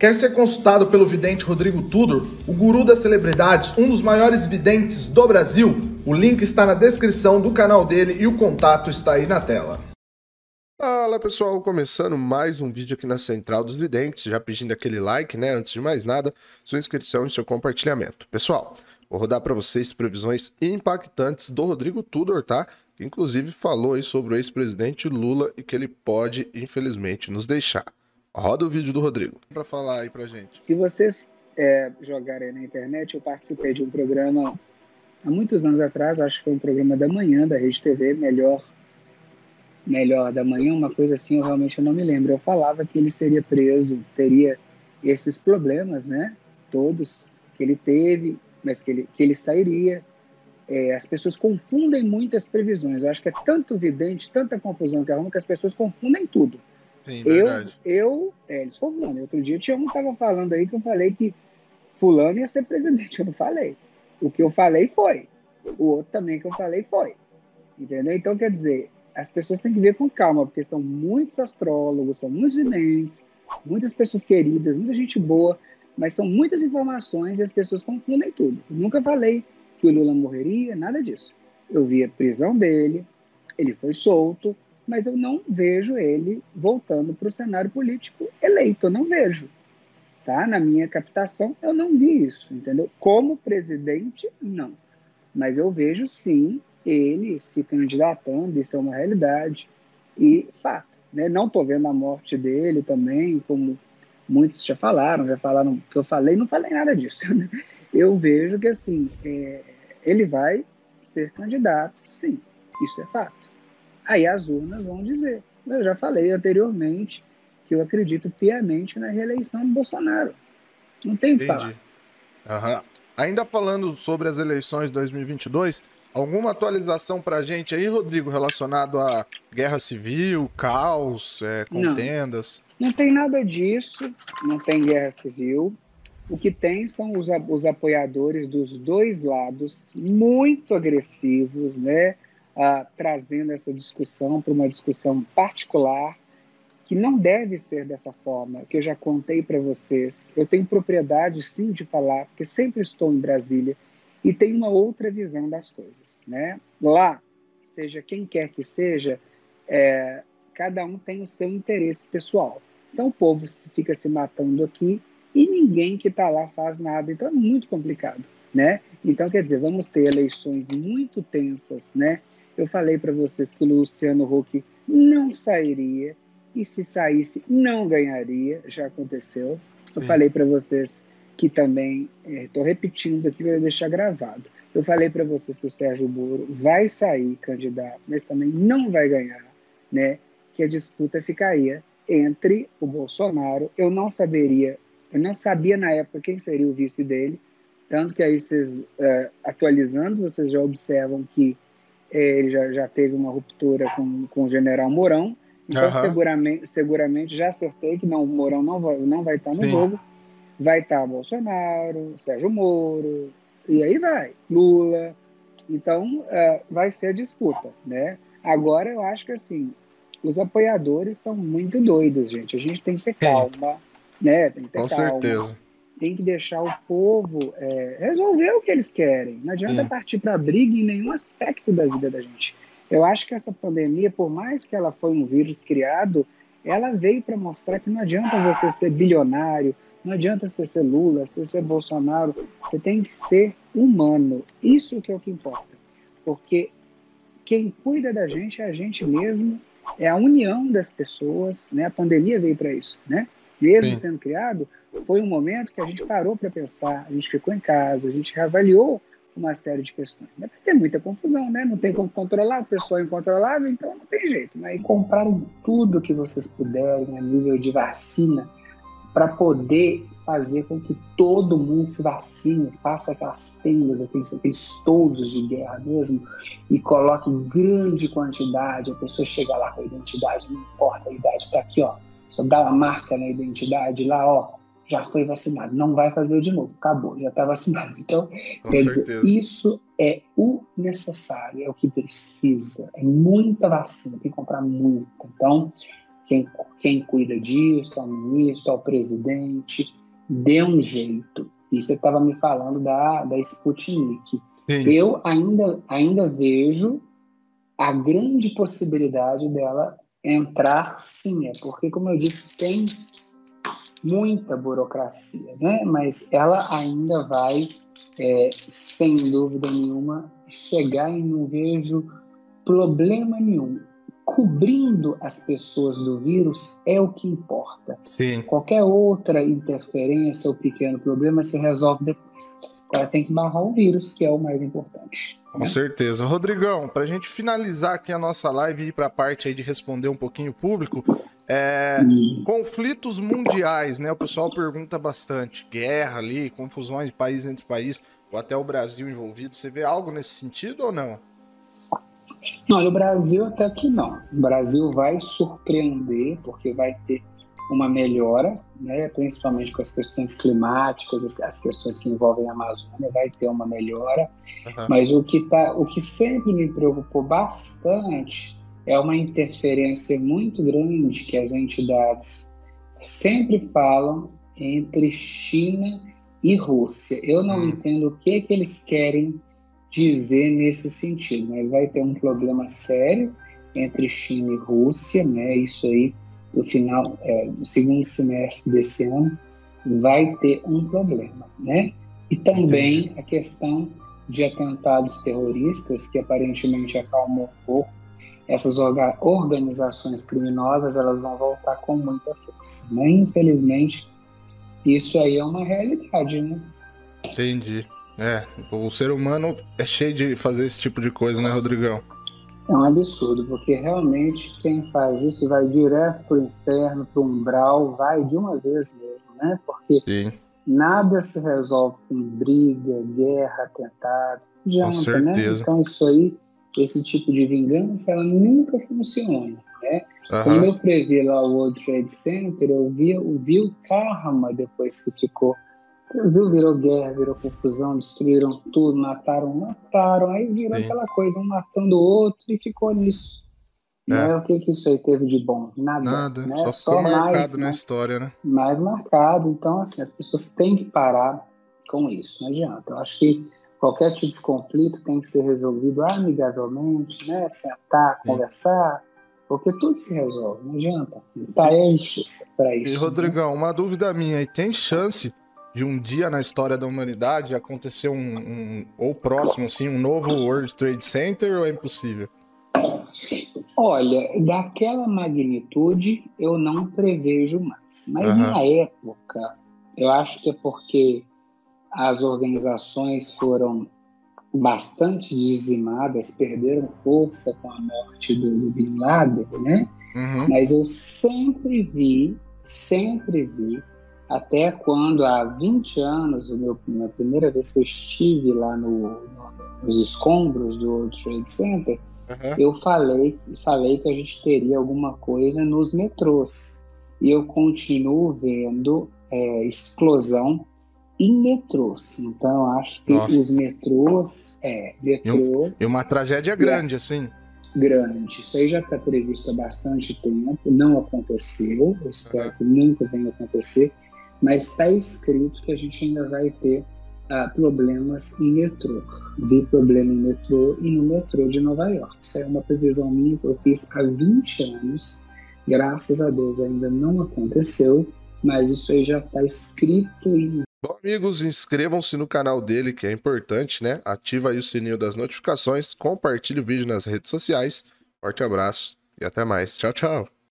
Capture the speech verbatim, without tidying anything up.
Quer ser consultado pelo vidente Rodrigo Tudor, o guru das celebridades, um dos maiores videntes do Brasil? O link está na descrição do canal dele e o contato está aí na tela. Fala pessoal, começando mais um vídeo aqui na Central dos Videntes, já pedindo aquele like, né, antes de mais nada, sua inscrição e seu compartilhamento. Pessoal, vou rodar para vocês previsões impactantes do Rodrigo Tudor, tá? Que inclusive falou aí sobre o ex-presidente Lula e que ele pode, infelizmente, nos deixar. Roda o vídeo do Rodrigo para falar aí pra gente. Se vocês é, jogarem na internet, eu participei de um programa há muitos anos atrás, acho que foi um programa da manhã da Rede T V, melhor melhor da manhã, uma coisa assim, eu realmente não me lembro. Eu falava que ele seria preso, teria esses problemas, né, todos que ele teve, mas que ele, que ele sairia. É, as pessoas confundem muito as previsões. Eu acho que é tanto vidente, tanta confusão que arruma, que as pessoas confundem tudo. Sim, eu, verdade. eu é, eles confundem. Outro dia tinha um que estava falando aí que eu falei que fulano ia ser presidente. Eu não falei. O que eu falei foi. O outro também que eu falei foi. Entendeu? Então, quer dizer, as pessoas têm que ver com calma, porque são muitos astrólogos, são muitos videntes, muitas pessoas queridas, muita gente boa, mas são muitas informações e as pessoas confundem tudo. Eu nunca falei que o Lula morreria, nada disso. Eu vi a prisão dele, ele foi solto, mas eu não vejo ele voltando para o cenário político eleito, eu não vejo. Tá? Na minha captação, eu não vi isso, entendeu? Como presidente, não. Mas eu vejo, sim, ele se candidatando, isso é uma realidade e fato. Né? Não estou vendo a morte dele também, como muitos já falaram, já falaram que eu falei, não falei nada disso. Eu vejo que, assim, é, ele vai ser candidato, sim, isso é fato. Aí as urnas vão dizer. Eu já falei anteriormente que eu acredito piamente na reeleição do Bolsonaro. Não tem o que falar. Entendi. Uhum. Ainda falando sobre as eleições de dois mil e vinte e dois, alguma atualização pra gente aí, Rodrigo, relacionado a guerra civil, caos, é, contendas? Não, não tem nada disso, não tem guerra civil. O que tem são os, os apoiadores dos dois lados, muito agressivos, né? Ah, trazendo essa discussão para uma discussão particular, que não deve ser dessa forma, que eu já contei para vocês. Eu tenho propriedade, sim, de falar, porque sempre estou em Brasília e tenho uma outra visão das coisas. Né? Lá, seja quem quer que seja, é, cada um tem o seu interesse pessoal. Então o povo fica se matando aqui e ninguém que está lá faz nada. Então é muito complicado. Né? Então, quer dizer, vamos ter eleições muito tensas. Né? Eu falei para vocês que o Luciano Huck não sairia, e se saísse, não ganharia, já aconteceu. Eu Sim. falei para vocês que também, estou é, repetindo aqui para deixar gravado, eu falei para vocês que o Sérgio Moro vai sair candidato, mas também não vai ganhar, né? Que a disputa ficaria entre o Bolsonaro, eu não saberia, eu não sabia na época quem seria o vice dele, tanto que aí vocês, é, atualizando, vocês já observam que é, ele já, já teve uma ruptura com, com o general Mourão. Então, uhum. seguramente, seguramente, já acertei que não, o Mourão não vai, não vai estar no Sim. jogo. Vai estar Bolsonaro, Sérgio Moro, e aí vai, Lula. Então, uh, vai ser a disputa, né? Agora, eu acho que, assim, os apoiadores são muito doidos, gente. A gente tem que ter calma, né? Tem que ter Com calma. certeza. Tem que deixar o povo é, resolver o que eles querem. Não adianta Sim. partir para briga em nenhum aspecto da vida da gente. Eu acho que essa pandemia, por mais que ela foi um vírus criado, ela veio para mostrar que não adianta você ser bilionário, não adianta você ser Lula, você ser Bolsonaro, você tem que ser humano. Isso que é o que importa. Porque quem cuida da gente é a gente mesmo, é a união das pessoas, né? A pandemia veio para isso, né? Mesmo Sim. sendo criado, foi um momento que a gente parou para pensar, a gente ficou em casa, a gente reavaliou uma série de questões. Mas tem muita confusão, né? Não tem como controlar, o pessoal é incontrolável, então não tem jeito. Mas compraram tudo que vocês puderem a nível de vacina para poder fazer com que todo mundo se vacine, faça aquelas tendas, aqueles, aqueles toldos de guerra mesmo, e coloque em grande quantidade, a pessoa chega lá com a identidade, não importa a idade, está aqui, ó, só dá uma marca na identidade lá, ó, já foi vacinado, não vai fazer de novo, acabou, já está vacinado. Então, Com quer certeza. dizer, isso é o necessário, é o que precisa, é muita vacina, tem que comprar muita. Então, quem, quem cuida disso, ao ministro, ao presidente, dê um jeito. E você estava me falando da, da Sputnik. Sim. Eu ainda, ainda vejo a grande possibilidade dela entrar, sim, é porque, como eu disse, tem muita burocracia, né? Mas ela ainda vai, é, sem dúvida nenhuma, chegar e não vejo problema nenhum. Cobrindo as pessoas do vírus é o que importa. Sim. Qualquer outra interferência ou pequeno problema se resolve depois. Agora tem que barrar o vírus, que é o mais importante. Com né? certeza. Rodrigão, para a gente finalizar aqui a nossa live e ir para a parte aí de responder um pouquinho o público, é, Hum. conflitos mundiais, né? O pessoal pergunta bastante. Guerra ali, confusões de país entre país, ou até o Brasil envolvido. Você vê algo nesse sentido ou não? Não, olha, o Brasil até que não. O Brasil vai surpreender, porque vai ter uma melhora, né, principalmente com as questões climáticas, as questões que envolvem a Amazônia, vai ter uma melhora. Uhum. Mas o que, tá, o que sempre me preocupou bastante é uma interferência muito grande que as entidades sempre falam entre China e Rússia. Eu não hum. entendo o que, que eles querem dizer nesse sentido, mas vai ter um problema sério entre China e Rússia, né? Isso aí, no final, é, no segundo semestre desse ano, vai ter um problema, né? E também Entendi. a questão de atentados terroristas, que aparentemente acalmou um pouco. Essas orga- organizações criminosas, elas vão voltar com muita força, né? Infelizmente, isso aí é uma realidade, né? Entendi. É, o ser humano é cheio de fazer esse tipo de coisa, né, Rodrigão? É um absurdo, porque realmente quem faz isso vai direto para o inferno, para o umbral, vai de uma vez mesmo, né? Porque Sim. nada se resolve com briga, guerra, atentado, com certeza. né? Então isso aí, esse tipo de vingança, ela nunca funciona, né? Uhum. Quando eu previ lá o World Trade Center, eu vi, eu vi o karma depois que ficou. Viu, virou guerra, virou confusão, destruíram tudo, mataram, mataram, aí virou Sim. aquela coisa, um matando o outro e ficou nisso. É. Né? O que, que isso aí teve de bom? Nada. Nada, né? só, só ficou marcado mais, na né? história, né? Mais marcado, então assim, as pessoas têm que parar com isso, não adianta. Eu acho que qualquer tipo de conflito tem que ser resolvido amigavelmente, né? Sentar, Sim. conversar, porque tudo se resolve, não adianta. Tá aí para isso. E Rodrigão, né? uma dúvida minha aí, tem chance de um dia na história da humanidade acontecer um, um ou próximo, assim, um novo World Trade Center ou é impossível? Olha, daquela magnitude eu não prevejo mais. Mas uhum. na época, eu acho que é porque as organizações foram bastante dizimadas, perderam força com a morte do, do Bin Laden, né? Uhum. Mas eu sempre vi, sempre vi, até quando, há vinte anos, o meu, a primeira vez que eu estive lá no, no, nos escombros do World Trade Center, uhum. eu falei, falei que a gente teria alguma coisa nos metrôs. E eu continuo vendo é, explosão em metrôs. Então, eu acho que Nossa. os metrôs... É, metrô, e uma tragédia grande, é, assim. Grande. Isso aí já está previsto há bastante tempo. Não aconteceu. Eu espero uhum. que nunca venha acontecer. Mas está escrito que a gente ainda vai ter uh, problemas em metrô. Vi problema em metrô e no metrô de Nova York. Isso é uma previsão minha que eu fiz há vinte anos. Graças a Deus ainda não aconteceu, mas isso aí já está escrito em... Bom, amigos, inscrevam-se no canal dele, que é importante, né? Ativa aí o sininho das notificações, compartilhe o vídeo nas redes sociais. Forte abraço e até mais. Tchau, tchau.